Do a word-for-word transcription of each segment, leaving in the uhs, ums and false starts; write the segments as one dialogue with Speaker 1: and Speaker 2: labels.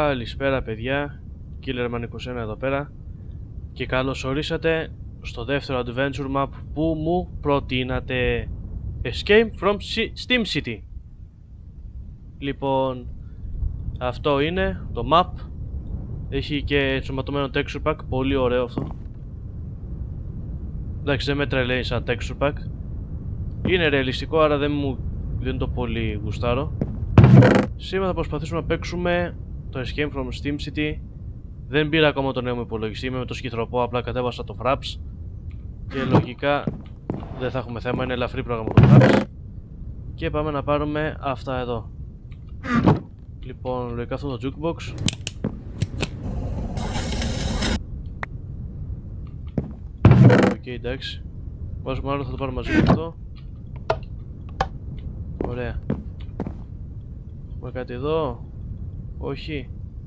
Speaker 1: Καλησπέρα παιδιά, Killerman είκοσι ένα εδώ πέρα και καλώς ορίσατε στο δεύτερο adventure map που μου προτείνατε, Escape from Steam City. Λοιπόν, αυτό είναι το map. Έχει και ενσωματωμένο texture pack, πολύ ωραίο αυτό. Εντάξει, δεν με τρελαίνει σαν texture pack. Είναι ρεαλιστικό, άρα δεν μου δεν το πολύ γουστάρω. Σήμερα θα προσπαθήσουμε να παίξουμε το Escape from Steam City. Δεν πήρα ακόμα το νέο μου υπολογιστή, είμαι με το σκυθροπό, απλά κατέβασα το Fraps και λογικά δεν θα έχουμε θέμα, είναι ελαφρύ πρόγραμμα το Fraps. Και πάμε να πάρουμε αυτά εδώ. Λοιπόν, λογικά αυτό το jukebox. Οκ, okay, εντάξει. Βάζουμε άλλο, θα το πάρουμε μαζί με αυτό. Ωραία. Έχουμε κάτι εδώ? Όχι.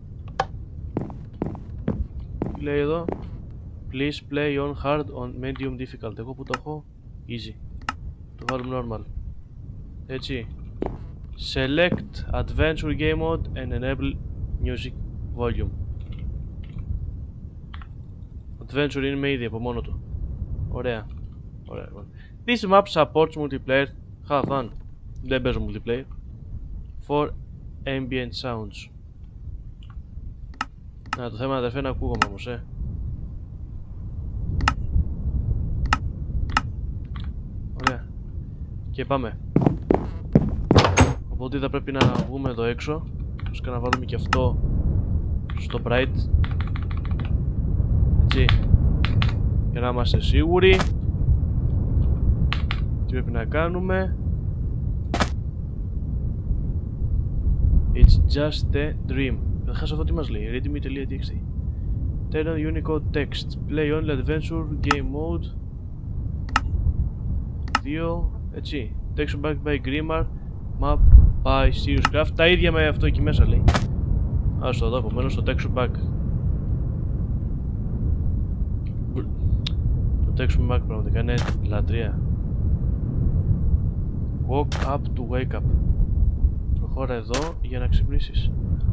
Speaker 1: Τι λέει εδώ? Please play on hard on medium difficult. Εγώ που το έχω? Easy. Το βάλουμε normal. Έτσι. Select adventure game mode and enable music volume. Adventure είναι με ήδη από μόνο του. Ωραία. Ωραία. This map supports multiplayer. Have fun. Δεν παίζω multiplayer. For ambient sounds. Να, το θέμα αδερφέ να ακούγομαι όμως, ε. Ωραία. Και πάμε. Οπότε θα πρέπει να βγούμε εδώ έξω. Ώστε να βάλουμε και αυτό στο bright. Έτσι. Για να είμαστε σίγουροι τι πρέπει να κάνουμε. It's just a dream. Καταρχάς αυτό τι μας λέει? readme.txt. Turn on Unicode text. Play only adventure game mode. δύο. Έτσι. Text back by Grimmar. Map by Serious Craft. Τα ίδια με αυτό εκεί μέσα λέει. Ας το δω, επομένως το texture pack. Το texture pack πραγματικά είναι λατρεία. Walk up to wake up. Προχώρα εδώ για να ξυπνήσεις.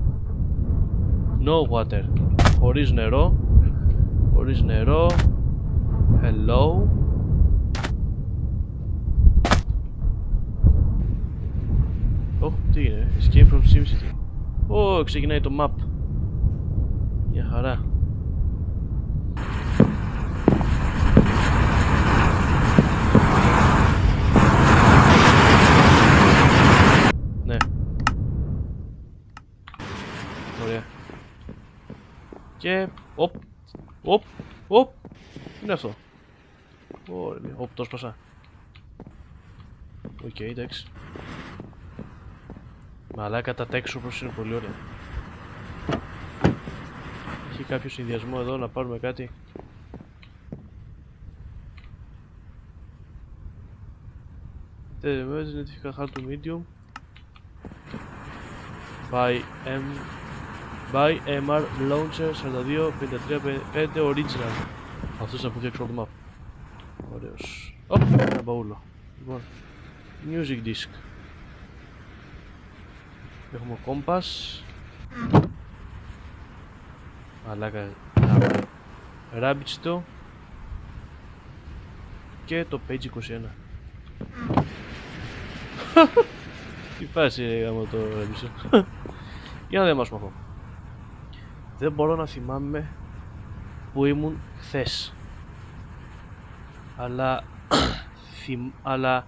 Speaker 1: No water. Χωρίς νερό. Χωρίς νερό. Hello. Oh, τι είναι? Escape from Steam City. Oh, ξεκινάει το map. Μια χαρά. Ναι. Ωραία. Και... Οπ. Οπ. Οπ. Τι είναι αυτό? Ωραία. Οπ, το σπάσα. Οκ, okay, εντάξει. Μαλάκα τα texture προς είναι πολύ ωραία. Έχει κάποιο συνδυασμό εδώ να πάρουμε κάτι? Τελειωμένες είναι difficult hard to medium. By M by εμ αρ Launcher σαράντα δύο πενήντα τρία πέντε Original. Αυτός να που φτιάξω το map. Ωραίος. Οπ, ένα μπαούλο. Λοιπόν, music disc. Έχουμε κόμπας. Μαλάκα. Ράμπιτστο. Και το page είκοσι ένα. Τι φάση άμα το ράμπιτστο. Για να δεν μας μάθω. Δεν μπορώ να θυμάμαι που ήμουν χθες. Αλλά... θυμ... αλλά...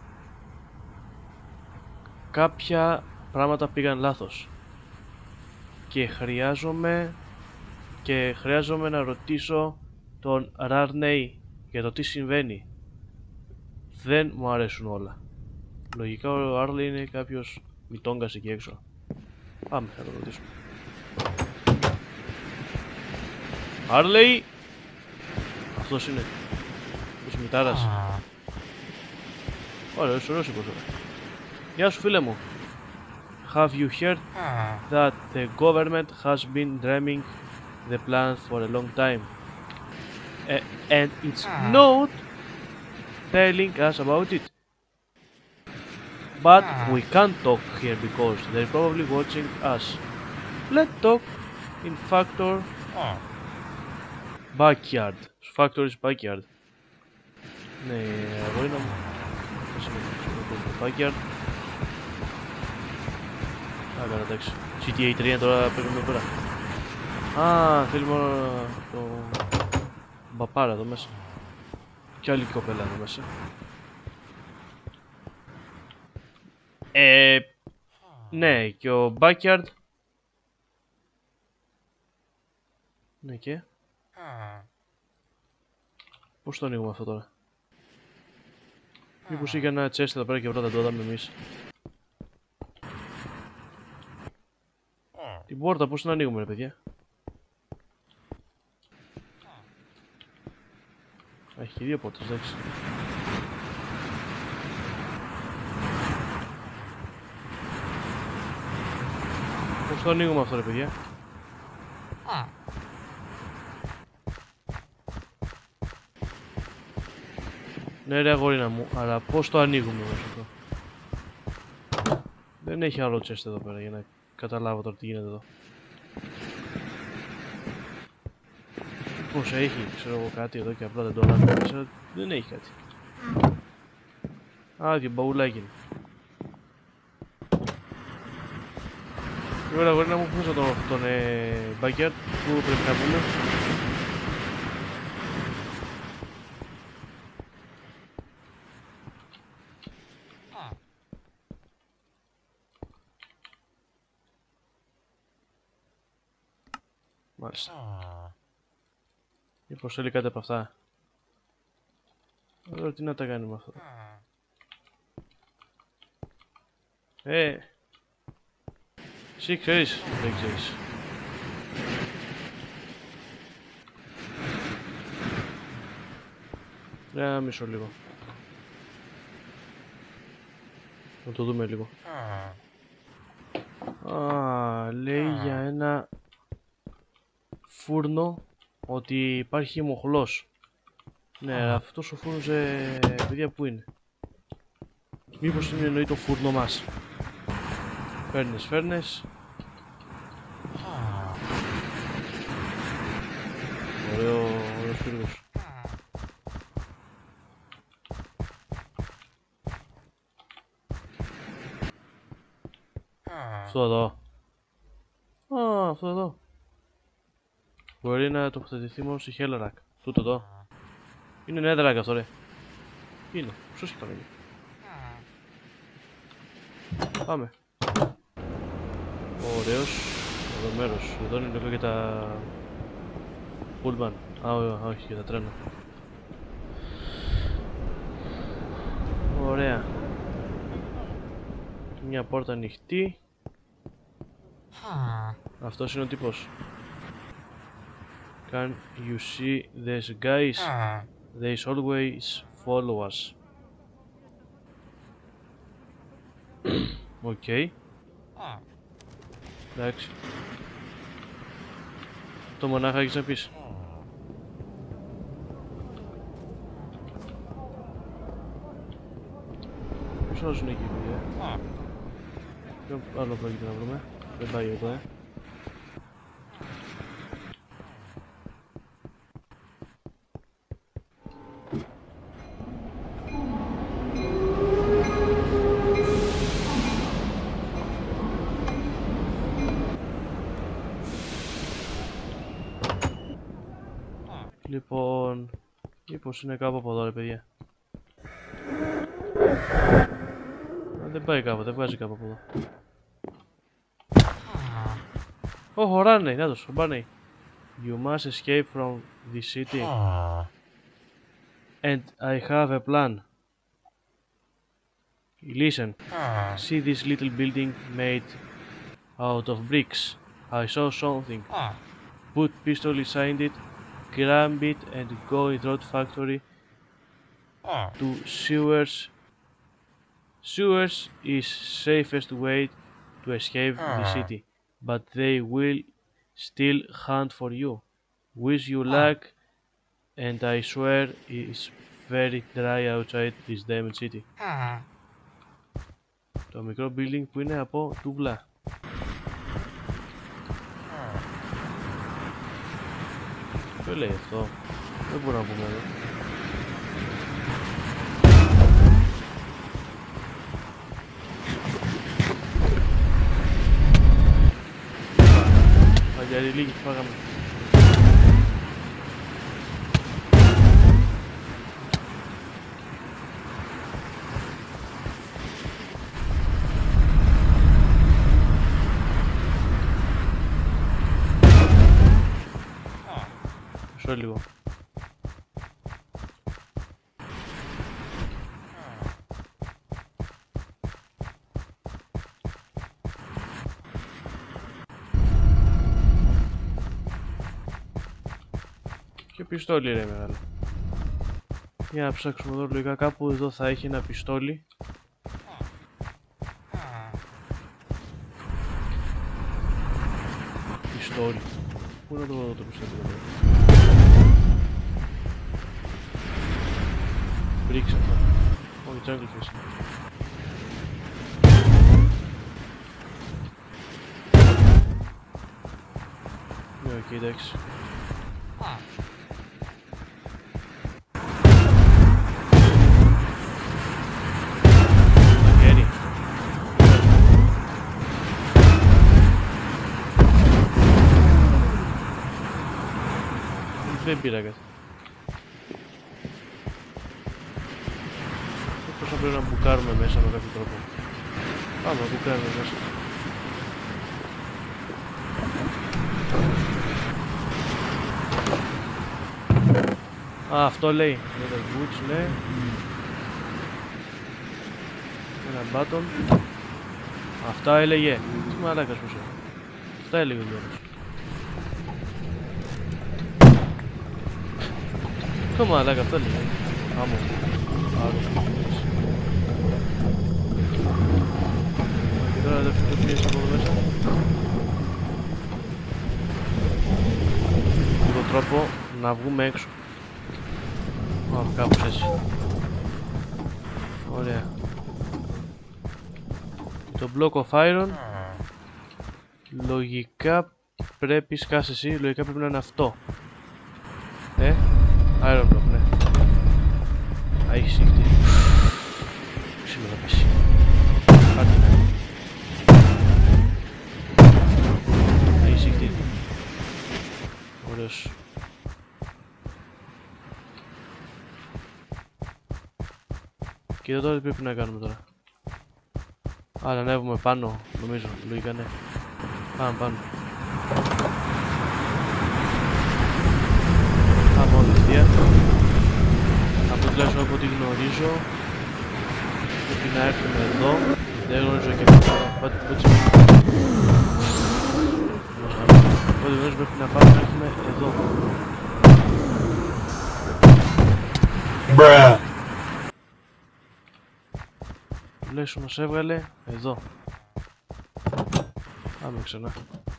Speaker 1: κάποια... πράγματα πήγαν λάθος και χρειάζομαι και χρειάζομαι να ρωτήσω τον Ράρνεϊ για το τι συμβαίνει. Δεν μου αρέσουν όλα. Λογικά ο Άρλεϊ είναι κάποιος μητόγκας εκεί έξω. Πάμε, θα το ρωτήσουμε. Άρλεϊ! Αυτός είναι. Αυτός μητάρας. Ωραίος, ωραίος είπος. Γεια σου φίλε μου. Have you heard that the government has been dreaming the plan for a long time? Uh, and it's not telling us about it. But we can't talk here because they're probably watching us. Let's talk In factor backyard. Factory's backyard. Ναι, εγώ είναι το backyard. Α, καλά, εντάξει. τζι τι έι τρία τώρα παίρνουμε εδώ πέρα. Α, θέλει μόνο το μπαπάρα εδώ μέσα. Κι άλλη κοπέλα εδώ μέσα. Ε, ναι, και ο backyard. Ναι, και πώς το ανοίγουμε αυτό τώρα? Μήπως είχε ένα chest εδώ πέρα και πρώτα το είδαμε εμείς. Την πόρτα πώς την ανοίγουμε ρε παιδιά? Έχει και δύο πόρτες, εντάξει. Πώς το ανοίγουμε αυτό ρε παιδιά? Ναι ρε αγορίνα μου, αλλά πώς το ανοίγουμε όμως αυτό? Δεν έχει άλλο chest εδώ πέρα για να καταλάβω τώρα τι γίνεται εδώ. Πώς έχει, ξέρω εγώ κάτι εδώ και απλά δεν το λάβω μέσα, δεν έχει κάτι. Άδειο μπαουλάκι είναι. Ωραία αγορίνα μου, πού θα τον, τον ε, backyard, πού πρέπει να πούμε? Μάλιστα. Μήπως θέλει κάτι από αυτά? Εδώ τι να τα κάνουμε αυτό? Ε, εσύ ξέρεις? Δεν ξέρεις. Ένα μισό λίγο. Να το δούμε λίγο. Α, λέει για ένα φούρνο ότι υπάρχει μοχλός. Ναι, αυτός ο φούρνος, ε, παιδιά, πού είναι? Μήπως είναι εννοεί το φούρνο μας? Φέρνες, φέρνες. Ωραίο, ωραίος πύργος. Αυτό εδώ. Α, αυτό εδώ. Μπορεί να τοποθετηθεί μόνο στη Hellrack. Τούτο εδώ. Είναι Netherrack αυτό ρε. Τι είναι, ποιος έχει παραγγεί? Πάμε. Ωραίος. Εδώ μέρος. Εδώ είναι λίγο και τα Pullman. Α, όχι, και τα τρένα. Ωραία. Μια πόρτα ανοιχτή. Αυτός είναι ο τύπος. Can you see these guys? They always follow us. Οκ. Okay. Εντάξει. Το μονάχα έχεις να πεις? Ποιος άλλος είναι εκεί, παιδιά? Ποιο άλλο πρόκειται να βρούμε? Δεν πάει εδώ, ε. Λοιπόν, μήπως είναι κάπου από εδώ ρε παιδιά? Α, δεν πάει κάπου, δεν βγάζει κάπου από εδώ. Ω, ο Ράνεϊ, να το, ο Μπάνεϊ. You must escape from the city. And I have a plan. Listen, see this little building made out of bricks. I saw something. Put pistol inside it. Grab it and go in the factory to sewers. Sewers is safest way to escape the city, but they will still hunt for you. Wish you luck, and I swear it's very dry outside this damn city. Το μικρό building που είναι από τούβλα. Ποιο λέει αυτό? Δεν μπορούμε να πούμε εδώ. Αγιαρή λίγη, φάγαμε. Μισό λίγο. Και πιστόλι ρε μεγάλο. Για να ψάξουμε εδώ λογικά κάπου εδώ θα έχει ένα πιστόλι. Πιστόλι. Πού είναι το, το πιστόλι εδώ? Μπρίξε αυτό. Όχι, jungle fish. Ναι, οκ, εντάξει. Δεν πήρα κάτι. Πώς θα πρέπει να μπουκάρουμε μέσα με κάποιο τρόπο. Πάμε να μπουκάρουμε μέσα. Α, αυτό λέει. Leather boots, ναι. Ένα button. Αυτά έλεγε. Τι μαλάκας πως είναι. Αυτά έλεγε ο Γιώργος. Το μαλάκα αυτό λέει. Άμμο. Άρα. Και τώρα δεν φύγει το πιέσει από εδώ μέσα. Με τον τρόπο να βγούμε έξω. Α, κάπως έτσι. Ωραία. Το block of iron λογικά πρέπει, σκάσε εσύ, λογικά πρέπει να είναι αυτό. Ε, iron block, ναι. Α, έχει σύγκτη. Σήμερα θα πέσει. Πάρτε να είναι. Α, έχει σύγκτη. Ωραίος. Και εδώ τώρα τι πρέπει να κάνουμε τώρα? Α, να ανέβουμε πάνω, νομίζω, λογικά ναι. Πάμε πάνω. Πάμε όλη ευθεία. Από τουλάχιστον από ό,τι γνωρίζω πρέπει να έρθουμε εδώ. Δεν γνωρίζω και πότε. Πάτε την πότσι. Ό,τι γνωρίζω πρέπει να πάμε να έρθουμε εδώ.
Speaker 2: Μπρε.
Speaker 1: Τουλάχιστον μας έβγαλε εδώ. Πάμε ξανά.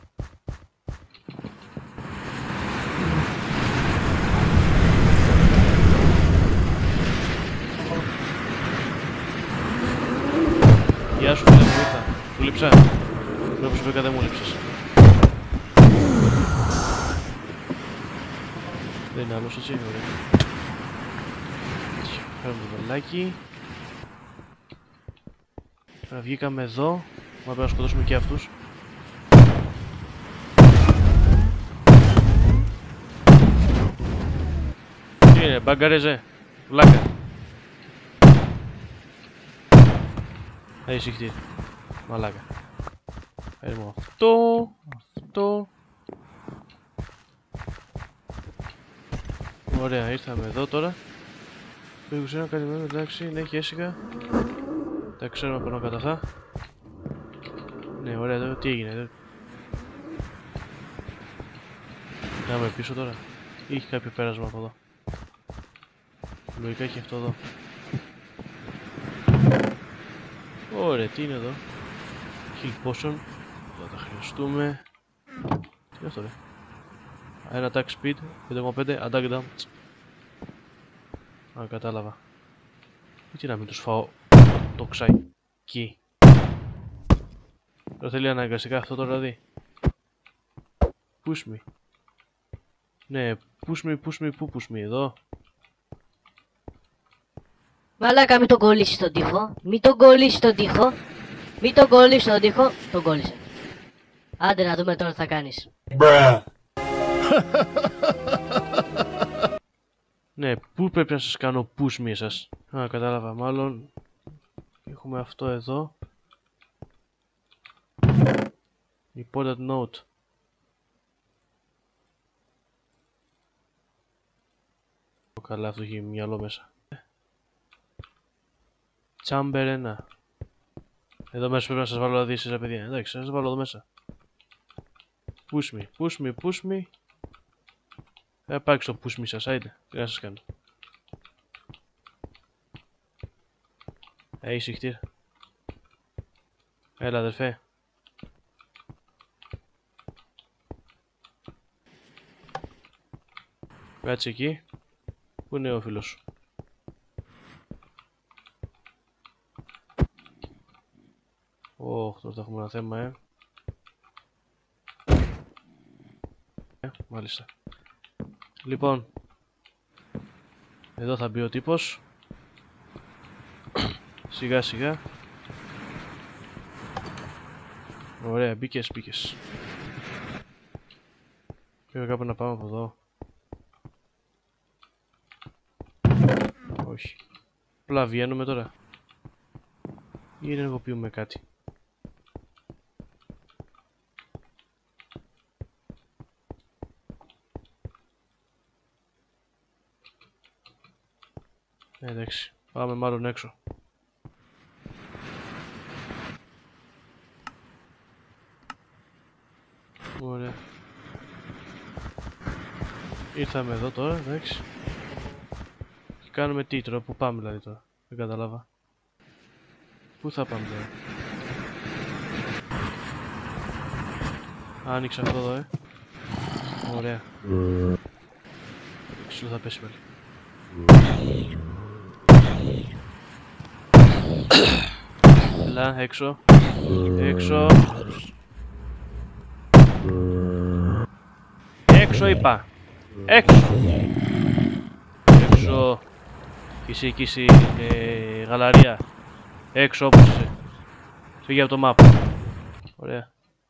Speaker 1: Γεια σου φίλε μου, ήρθα. Του λείψα. Όπως βρήκα δεν μου λείψες. Δεν είναι άλλος έτσι, ωραία. Φέρουμε το βελάκι. Τώρα βγήκαμε εδώ. Μα πρέπει να σκοτώσουμε και αυτούς. Τι είναι, μπαγκαρέζε, βλάκα. Έχει χτύρι, μαλάκα. Παίρνουμε αυτό, αυτό. Ωραία, ήρθαμε εδώ τώρα. Το είκοσι ένα καλυμμένο, εντάξει, ναι, και έσυγα. Τα ξέρουμε πάνω κατά αυτά. Ναι, ωραία, εδώ τι έγινε εδώ? Κάμε πίσω τώρα. Ή έχει κάποιο πέρασμα από εδώ? Λογικά έχει αυτό εδώ. Ωραία, τι είναι εδώ? Heal potion. Θα τα χρειαστούμε. Τι είναι αυτό ρε? Ένα attack speed πέντε κόμμα πέντε, attack damage. Α, κατάλαβα. Τι να μην τους φάω το ξάκι. Το θέλει αναγκαστικά αυτό τώρα δει. Push me. Ναι, push me, push me, πού push me, εδώ.
Speaker 2: Μαλάκα, μην τον κολλήσεις στον τοίχο. Μην τον κολλήσεις στον τοίχο. Μην τον κολλήσεις στον τοίχο. Τον κόλλησε. Άντε να δούμε τώρα τι θα κάνεις.
Speaker 1: Ναι, πού πρέπει να σας κάνω push me εσάς. Α, κατάλαβα, μάλλον έχουμε αυτό εδώ. Important note. Καλά, αυτό έχει μυαλό μέσα. Chamber ένα. Εδώ μέσα πρέπει να σας βάλω δηλαδή εσείς ρε παιδιά. Εντάξει, να σας βάλω εδώ μέσα. Push me, push me, push me. Θα υπάρξει το push me σας, άιντε. Τι να σας κάνω. Ε, είσαι χτύρ. Έλα αδερφέ. Κάτσε εκεί. Πού είναι ο φίλος σου. Ωχ, τώρα θα έχουμε ένα θέμα, ε. ε. Μάλιστα. Λοιπόν. Εδώ θα μπει ο τύπος. Σιγά σιγά. Ωραία, μπήκες, μπήκες. Πρέπει κάπου να πάμε από εδώ. Όχι. Απλά βγαίνουμε τώρα. Ή ενεργοποιούμε κάτι. Εντάξει, πάμε μάλλον έξω. Ωραία. Ήρθαμε εδώ τώρα, εντάξει. Και κάνουμε τι τώρα, πού πάμε δηλαδή τώρα. Δεν καταλάβα. Πού θα πάμε τώρα. Άνοιξε αυτό εδώ, ε. Ωραία. Ξύλο θα πέσει πάλι. Έλα, έξω. Έξω. Έξω είπα. Έξω. Έξω. Κίση, κίση, ε, γαλαρία. Έξω όπως είσαι. Φύγε από το map. Ωραία.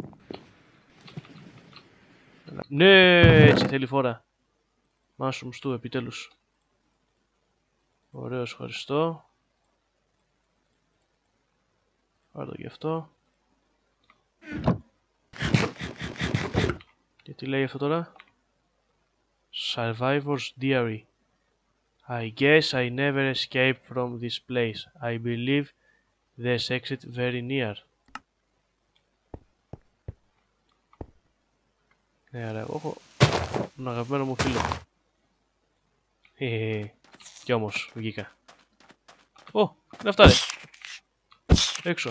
Speaker 1: Ναι, έτσι θέλει φορά. Mushrooms του, επιτέλους. Ωραίος, ευχαριστώ. Πάρ' το και αυτό. Και τι λέει αυτό τώρα. Survivor's Diary. I guess I never escaped from this place. I believe there's exit very near. Ναι, άρα, εγώ έχω τον αγαπημένο μου φίλο. Hehehe. Κι όμως, βγήκα. Ω, είναι αυτά ρε. Έξω.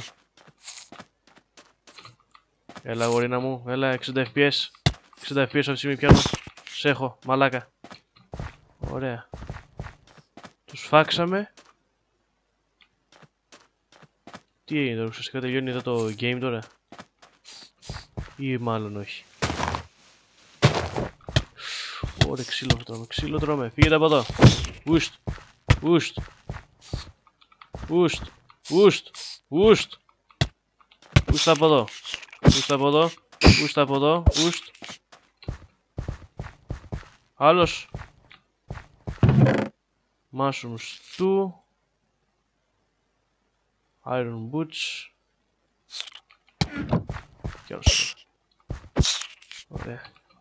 Speaker 1: Έλα γορίνα μου, έλα εξήντα φρέιμς περ σέκοντ. εξήντα φρέιμς περ σέκοντ αυτή τη στιγμή πιάνω. Σ' έχω, μαλάκα. Ωραία. Τους φάξαμε. Τι έγινε τώρα, ουσιαστικά τελειώνει εδώ το game τώρα. Ή μάλλον όχι. Ωραία, ξύλο τρώμε, ξύλο τρώμε. Φύγετε από εδώ. Ουστ, ουστ, ουστ, ουστ, ουστ. Ουστ από εδώ. Ουστ από εδώ. Ουστ από εδώ. Ουστ. Άλλος. Mushrooms του. Iron boots. Και άλλος. Ωραία.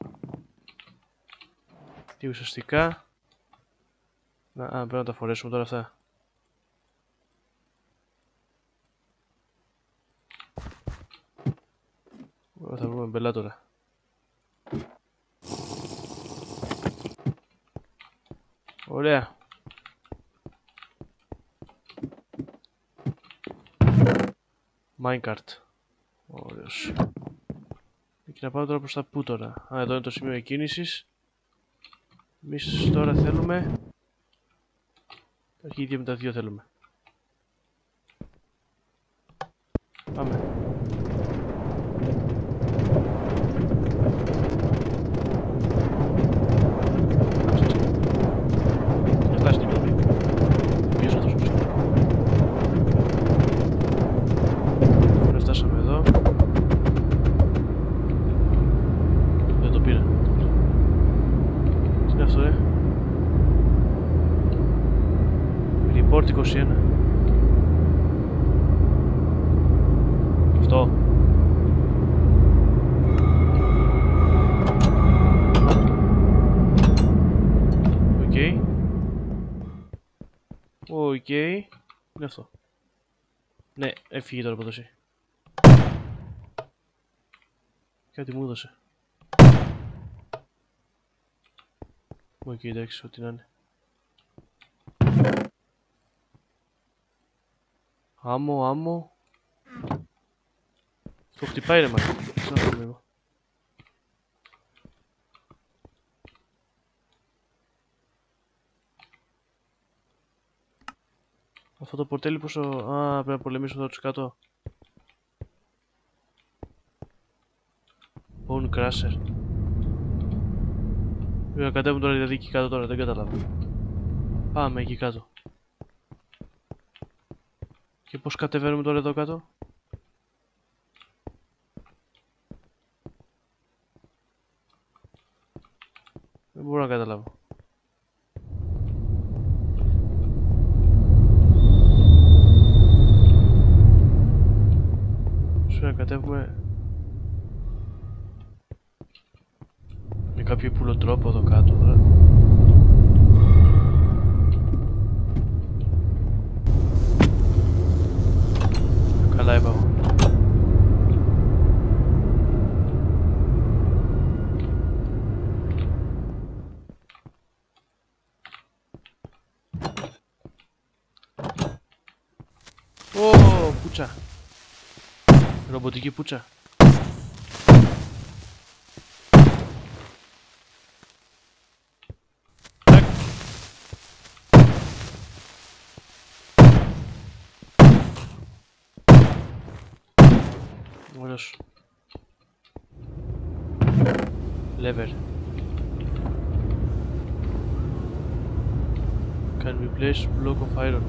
Speaker 1: Τι ουσιαστικά. Να, α, πρέπει να τα φορέσουμε τώρα αυτά. Ωραία, θα βρούμε μπελά τώρα. Ωραία. Minecart. Ωραίος. Και να πάμε τώρα προς τα πού τώρα. Α, εδώ είναι το σημείο εκκίνησης. Εμείς τώρα θέλουμε... Τα αρχίδια με τα δύο θέλουμε. Πάμε. Φόρτ είκοσι ένα. Αυτό. Οκ. Okay. Οκ. Okay. Είναι αυτό. Ναι, έφυγε τώρα από το. Κάτι μου έδωσε. Οκ, okay, εντάξει, ό,τι να είναι. Άμμο, άμμο. Το χτυπάει ρε μάνα. Σαν λίγο. Αυτό το πορτέλι πόσο... Α, πρέπει να πολεμήσω εδώ τους κάτω. Bone Crusher. Πρέπει να κατέβουν τώρα δηλαδή εκεί κάτω τώρα, δεν καταλάβω. Πάμε εκεί κάτω. Και πώς κατεβαίνουμε τώρα εδώ κάτω? Δεν μπορώ να καταλάβω. Σου να κατέβουμε με κάποιο ύπουλο τρόπο εδώ κάτω τώρα. Καλά είπα εγώ. Ω, πουτσα. Ρομποτική πουτσα. Ωραίος. Lever. Can replace block of iron.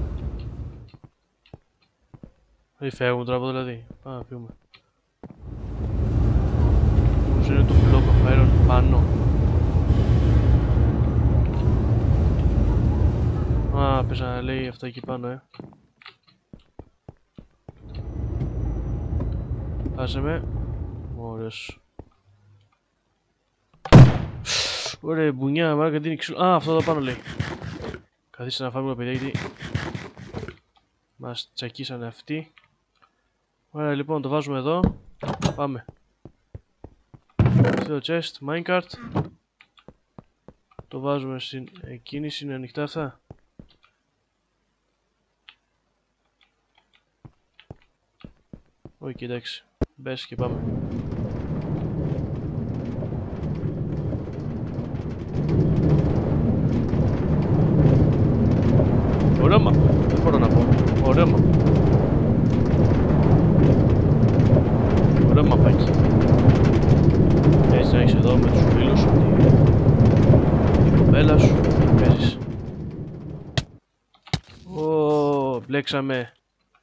Speaker 1: Δεν φεύγουμε τώρα από εδώ δηλαδή. Πάμε να φύγουμε. Πώς είναι το block of iron πάνω? Α, πες να λέει αυτά εκεί πάνω, ε. Άσε με. Ωραίος. Ωραία μπουνιά, μάρακα την εξου... Α, αυτό εδώ πάνω λέει. Καθίστε να φάμε παιδιά γιατί μας τσακίσανε αυτοί. Ωραία λοιπόν, το βάζουμε εδώ. Πάμε. Αυτό το chest, minecart. Το βάζουμε στην εκκίνηση, είναι ανοιχτά αυτά. Όχι, εντάξει. Μπες και πάμε. Ωραίο μα. Δεν μπορώ να πω. Ωραίο μα. Ωραίο μαπάκι. Έτσι να έχεις εδώ με τους φίλους σου την κοπέλα σου. Παίζεις. Ω, μπλέξαμε.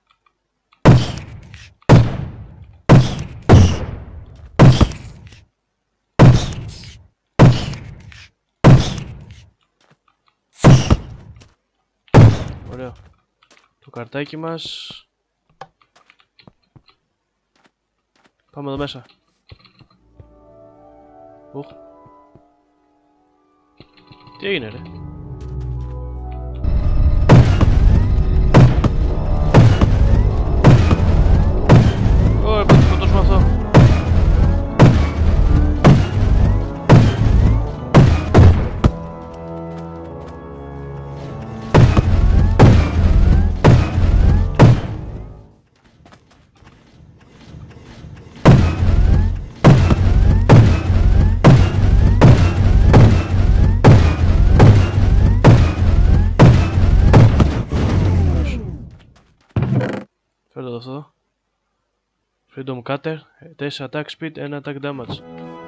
Speaker 1: Ωραίο. Το καρτάκι μας. Πάμε εδώ μέσα. Ουχ. Τι έγινε ρε? Ω, πρέπει να σκοτώσουμε αυτό. Φέρτε το αυτό. Freedom Cutter, τέσσερα attack speed, ένα attack damage.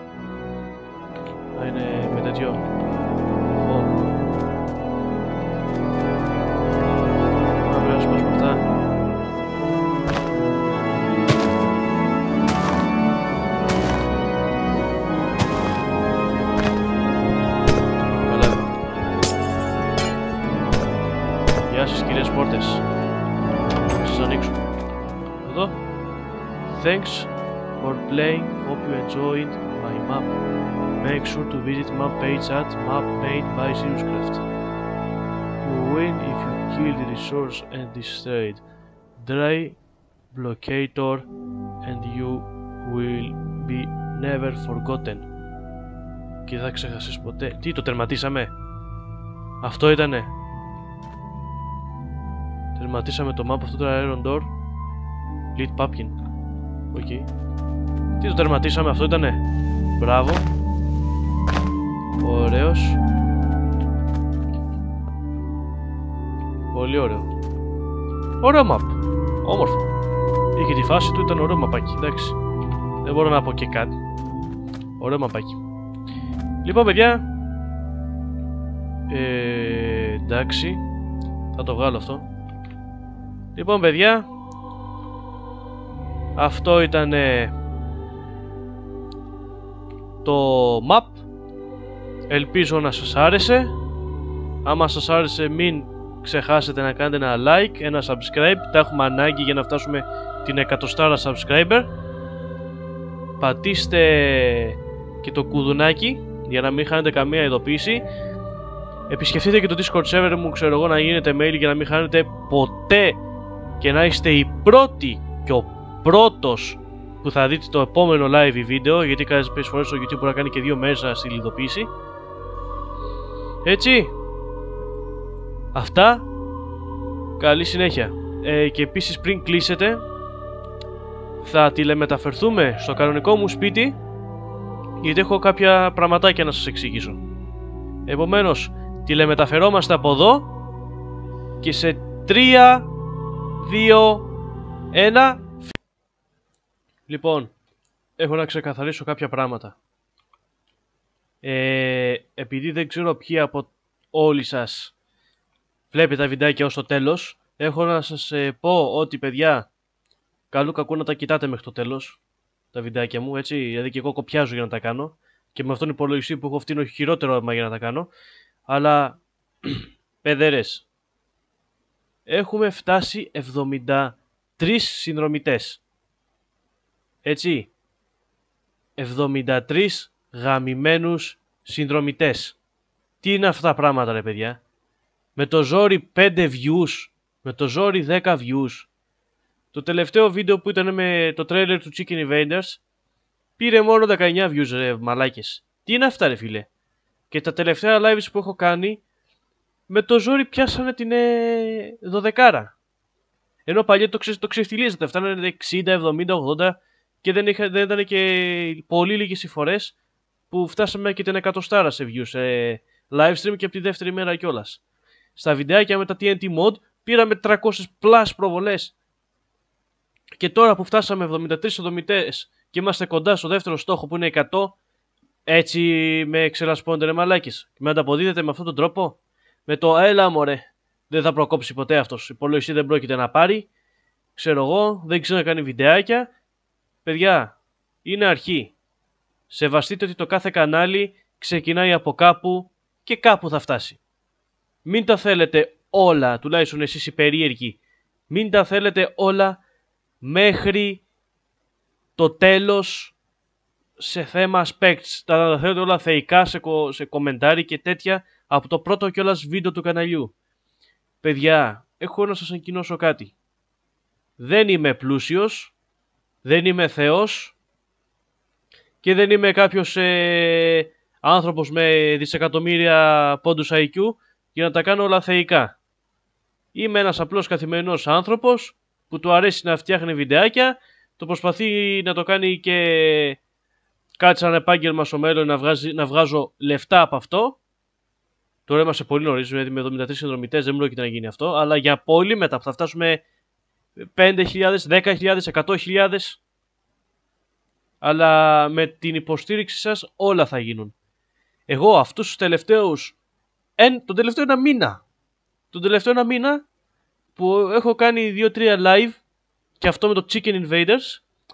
Speaker 1: Να είναι με τέτοιο. Φω. Να πρέπει να σπάσουμε αυτά. Καλά. Γεια σας κυρίες πόρτες. Θα σας ανοίξω. Εδώ. Thanks for playing. Hope you enjoyed my map. Make sure to visit map page at map made by SiriusCraft. You win if you kill the resource and destroy it. Dry blockator and you will be never forgotten. Και δεν θα ξεχάσεις ποτέ. Τι, το τερματίσαμε? Αυτό ήτανε. Τερματίσαμε το map αυτό το Iron Door. Lead Pumpkin. Οκ. Okay. Τι, το τερματίσαμε, αυτό ήτανε. Μπράβο. Ωραίος. Πολύ ωραίο. Ωραίο map. Όμορφο. Είχε τη φάση του, ήταν ωραίο μαπάκι. Εντάξει. Δεν μπορώ να πω και κάτι. Ωραίο μαπάκι. Λοιπόν, παιδιά. Ε, εντάξει. Θα το βγάλω αυτό. Λοιπόν, παιδιά. Αυτό ήταν το map. Ελπίζω να σας άρεσε. Άμα σας άρεσε, μην ξεχάσετε να κάνετε ένα like, ένα subscribe. Τα έχουμε ανάγκη για να φτάσουμε την εκατοστάρα subscriber. Πατήστε και το κουδουνάκι για να μην χάνετε καμία ειδοποίηση. Επισκεφτείτε και το Discord server μου, ξέρω εγώ, να γίνετε mail για να μην χάνετε ποτέ και να είστε οι πρώτοι και ο πρώτος που θα δείτε το επόμενο live βίντεο, γιατί κάποιες φορές στο YouTube μπορεί να κάνει και δύο μέρες να στείλει ειδοποίηση. Έτσι. Αυτά. Καλή συνέχεια. Ε, και επίσης πριν κλείσετε, θα τηλεμεταφερθούμε στο κανονικό μου σπίτι, γιατί έχω κάποια πραγματάκια να σας εξηγήσω. Επομένως, τηλεμεταφερόμαστε από εδώ και σε τρία, δύο, ένα. Λοιπόν, έχω να ξεκαθαρίσω κάποια πράγματα. Ε, επειδή δεν ξέρω ποιοι από όλοι σας βλέπετε τα βιντεάκια ως το τέλος, έχω να σας ε, πω ότι, παιδιά, καλού κακού να τα κοιτάτε μέχρι το τέλος τα βιντεάκια μου, έτσι, δηλαδή και εγώ κοπιάζω για να τα κάνω και με αυτόν τον υπολογιστή που έχω φτύνω χειρότερο αίμα για να τα κάνω, αλλά παιδέρες, έχουμε φτάσει εβδομήντα τρεις συνδρομητές, έτσι, εβδομήντα τρεις γαμημένους συνδρομητές. Τι είναι αυτά τα πράγματα, ρε παιδιά? Με το ζόρι πέντε views, με το ζόρι δέκα views. Το τελευταίο βίντεο που ήταν με το trailer του Chicken Invaders πήρε μόνο δεκαεννιά views, ρε μαλάκες. Τι είναι αυτά, ρε φίλε? Και τα τελευταία lives που έχω κάνει με το ζόρι πιάσανε την ε, δωδεκάρα. Ενώ παλιά το, ξε, το ξεφτιλίζατε, φτάνανε εξήντα, εβδομήντα, ογδόντα και δεν, είχα, δεν ήταν και πολύ λίγες οι φορές που φτάσαμε και την εκατοστάρα σε views, σε live stream και από τη δεύτερη μέρα κιόλας. Στα βιντεάκια με τα τι εν τι mod πήραμε τριακόσιες πλας προβολές. Και τώρα που φτάσαμε εβδομήντα τρεις συνδρομητές και είμαστε κοντά στο δεύτερο στόχο που είναι εκατό, έτσι με ξελασπώνετε, ρε μαλάκες? Και με ανταποδίδετε με αυτόν τον τρόπο? Με το έλα μωρέ, δεν θα προκόψει ποτέ αυτός, υπολογιστή δεν πρόκειται να πάρει, ξέρω εγώ, δεν ξέρω να κάνει βιντεάκια. Παιδιά, είναι αρχή. Σεβαστείτε ότι το κάθε κανάλι ξεκινάει από κάπου και κάπου θα φτάσει. Μην τα θέλετε όλα, τουλάχιστον εσείς οι περίεργοι, μην τα θέλετε όλα μέχρι το τέλος σε θέμα specs. Τα θέλετε όλα θεϊκά σε, κο, σε κομμεντάρι και τέτοια από το πρώτο κιόλας βίντεο του καναλιού. Παιδιά, έχω να σας ανακοινώσω κάτι. Δεν είμαι πλούσιος, δεν είμαι θεός και δεν είμαι κάποιος ε, άνθρωπος με δισεκατομμύρια πόντους άι κιου για να τα κάνω όλα θεϊκά. Είμαι ένας απλός καθημερινός άνθρωπος που του αρέσει να φτιάχνει βιντεάκια, το προσπαθεί να το κάνει και κάτι σαν επάγγελμα στο μέλλον, να, βγάζει, να βγάζω λεφτά από αυτό. Τώρα είμαστε πολύ νωρίς, δηλαδή με εβδομήντα τρεις συνδρομητές δεν πρόκειται να γίνει αυτό, αλλά για πολύ μετά που θα φτάσουμε πέντε χιλιάδες, δέκα χιλιάδες, εκατό χιλιάδες, αλλά με την υποστήριξη σας όλα θα γίνουν. Εγώ αυτούς τους τελευταίους, εν, τον τελευταίο ένα μήνα, τον τελευταίο ένα μήνα που έχω κάνει δύο τρία live και αυτό με το Chicken Invaders,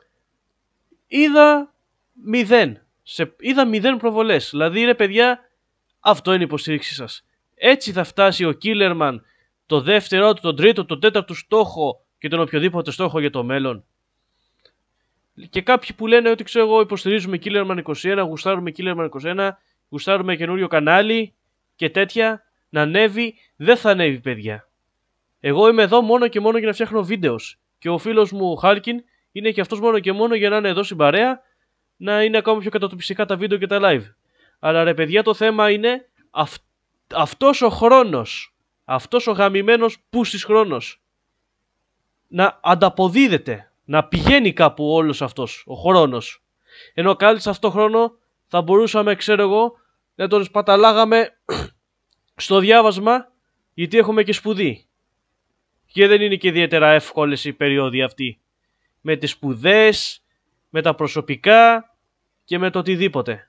Speaker 1: είδα μηδέν, σε, είδα μηδέν προβολές, δηλαδή ρε παιδιά, αυτό είναι η υποστήριξή σας. Έτσι θα φτάσει ο Killerman το δεύτερο, τον τρίτο, τον τέταρτο στόχο και τον οποιοδήποτε στόχο για το μέλλον. Και κάποιοι που λένε ότι ξέρω εγώ υποστηρίζουμε Killerman είκοσι ένα, γουστάρουμε Killerman είκοσι ένα, γουστάρουμε καινούριο κανάλι και τέτοια, να ανέβει, δεν θα ανέβει παιδιά. Εγώ είμαι εδώ μόνο και μόνο για να φτιάχνω βίντεο. Και ο φίλος μου ο Χάλκιν είναι και αυτός μόνο και μόνο για να είναι εδώ στην παρέα, να είναι ακόμα πιο κατατοπιστικά τα βίντεο και τα live. Αλλά ρε παιδιά, το θέμα είναι αυ... αυτός ο χρόνος, αυτός ο γαμημένος πούστης χρόνος να ανταποδίδεται, να πηγαίνει κάπου όλος αυτός ο χρόνος. Ενώ κάλλιστα αυτό το χρόνο θα μπορούσαμε, ξέρω εγώ, να τον σπαταλάγαμε στο διάβασμα, γιατί έχουμε και σπουδή. Και δεν είναι και ιδιαίτερα εύκολες οι περίοδοι αυτοί. Με τις σπουδές, με τα προσωπικά και με το οτιδήποτε.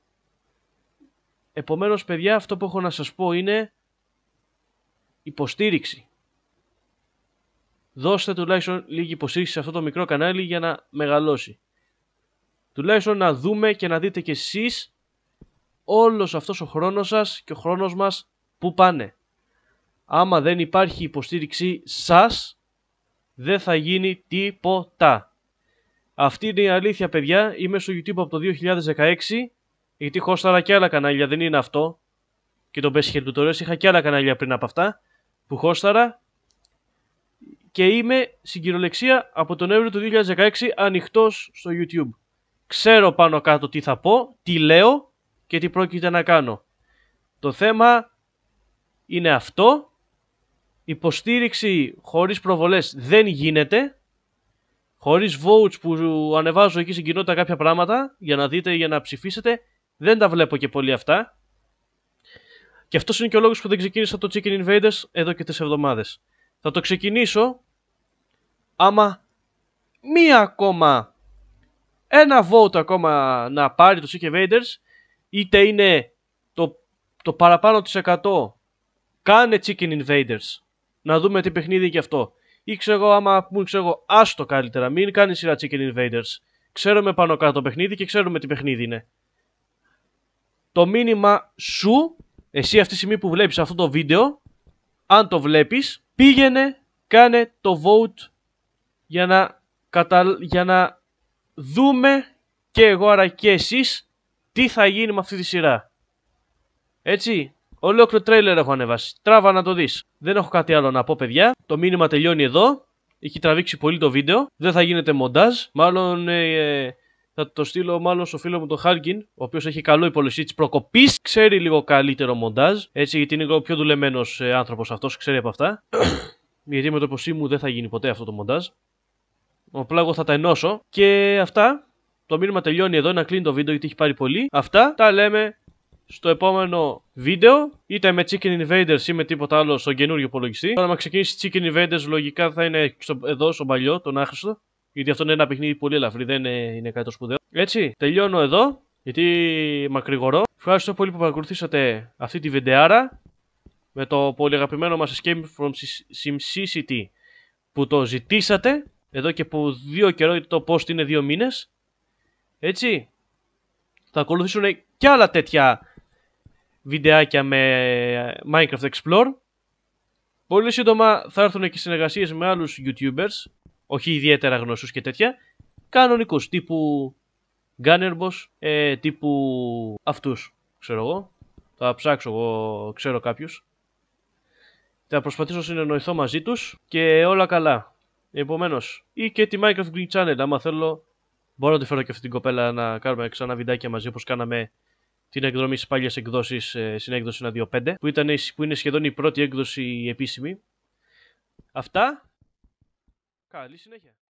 Speaker 1: Επομένως παιδιά, αυτό που έχω να σας πω είναι υποστήριξη. Δώστε τουλάχιστον λίγη υποστήριξη σε αυτό το μικρό κανάλι για να μεγαλώσει. Τουλάχιστον να δούμε και να δείτε κι εσείς όλος αυτός ο χρόνος σας και ο χρόνος μας που πάνε. Άμα δεν υπάρχει υποστήριξη σας, δεν θα γίνει τίποτα. Αυτή είναι η αλήθεια παιδιά. Είμαι στο YouTube από το δύο χιλιάδες δεκαέξι, γιατί χώσταρα και άλλα κανάλια, δεν είναι αυτό. Και το Best Hair Tutorials, είχα και άλλα κανάλια πριν από αυτά που χώσταρα. Και είμαι στην κυριολεξία από τον Νοέμβριο του δύο χιλιάδες δεκαέξι ανοιχτός στο YouTube. Ξέρω πάνω κάτω τι θα πω, τι λέω και τι πρόκειται να κάνω. Το θέμα είναι αυτό. Υποστήριξη χωρίς προβολές δεν γίνεται. Χωρίς votes που ανεβάζω εκεί στην κοινότητα κάποια πράγματα για να δείτε, για να ψηφίσετε, δεν τα βλέπω και πολύ αυτά. Και αυτός είναι και ο λόγος που δεν ξεκίνησα το Chicken Invaders εδώ και τρεις εβδομάδες. Θα το ξεκινήσω άμα μία ακόμα, ένα vote ακόμα να πάρει το Chicken Invaders, είτε είναι το, το παραπάνω της εκατό, κάνε Chicken Invaders. Να δούμε τι παιχνίδι είναι και αυτό. Ή ξέρω εγώ, άμα μου ξέρω εγώ, άστο καλύτερα, μην κάνει σειρά Chicken Invaders. Ξέρουμε πάνω κάτω το παιχνίδι και ξέρουμε τι παιχνίδι είναι. Το μήνυμα σου, εσύ αυτή τη στιγμή που βλέπεις αυτό το βίντεο, αν το βλέπεις, πήγαινε, κάνε το vote για να, κατα... για να δούμε και εγώ άρα και εσείς τι θα γίνει με αυτή τη σειρά. Έτσι. Ολόκληρο τρέιλερ έχω ανεβάσει. Τράβα να το δεις. Δεν έχω κάτι άλλο να πω, παιδιά. Το μήνυμα τελειώνει εδώ. Έχει τραβήξει πολύ το βίντεο. Δεν θα γίνεται μοντάζ. Μάλλον ε, θα το στείλω μάλλον στο φίλο μου τον Χάλκιν, ο οποίος έχει καλό υπολογιστή της προκοπής. Ξέρει λίγο καλύτερο μοντάζ. Έτσι, γιατί είναι λίγο πιο δουλεμένος ε, άνθρωπος αυτός. Ξέρει από αυτά. Γιατί με το ποσί μου δεν θα γίνει ποτέ αυτό το μοντάζ. Απλά εγώ θα τα ενώσω. Και αυτά. Το μήνυμα τελειώνει εδώ. Να κλείνει το βίντεο γιατί έχει πάρει πολύ. Αυτά τα λέμε στο επόμενο βίντεο, είτε με Chicken Invaders ή με τίποτα άλλο στον καινούριο υπολογιστή. Τώρα, να ξεκινήσει Chicken Invaders, λογικά θα είναι στο, εδώ, στον παλιό, τον άχρηστο. Γιατί αυτό είναι ένα παιχνίδι πολύ ελαφρύ, δεν είναι, είναι κάτι το σπουδαίο. Έτσι, τελειώνω εδώ, γιατί μακρηγορώ. Ευχαριστώ πολύ που παρακολουθήσατε αυτή τη βιντεάρα με το πολύ αγαπημένο μας Escape from SimCity που το ζητήσατε εδώ και από δύο καιρό, γιατί το post είναι δύο μήνες. Έτσι, θα ακολουθήσουν και άλλα τέτοια βιντεάκια με Minecraft Explore. Πολύ σύντομα θα έρθουν και συνεργασίες με άλλους YouTubers, όχι ιδιαίτερα γνωστούς και τέτοια, κανονικούς, τύπου Gunnerboss, ε, τύπου αυτούς, ξέρω εγώ. Θα ψάξω εγώ, ξέρω κάποιους. Θα προσπαθήσω να συνεννοηθώ μαζί τους και όλα καλά. Επομένως, ή και τη Minecraft Green Channel, άμα θέλω, μπορώ να τη φέρω και αυτή την κοπέλα να κάνουμε ξανά βιντεάκια μαζί, όπως κάναμε την εκδρομή στις παλιές εκδόσεις, ε, στην έκδοση ένα δύο πέντε, που, ήταν, που είναι σχεδόν η πρώτη έκδοση επίσημη. Αυτά. Καλή συνέχεια.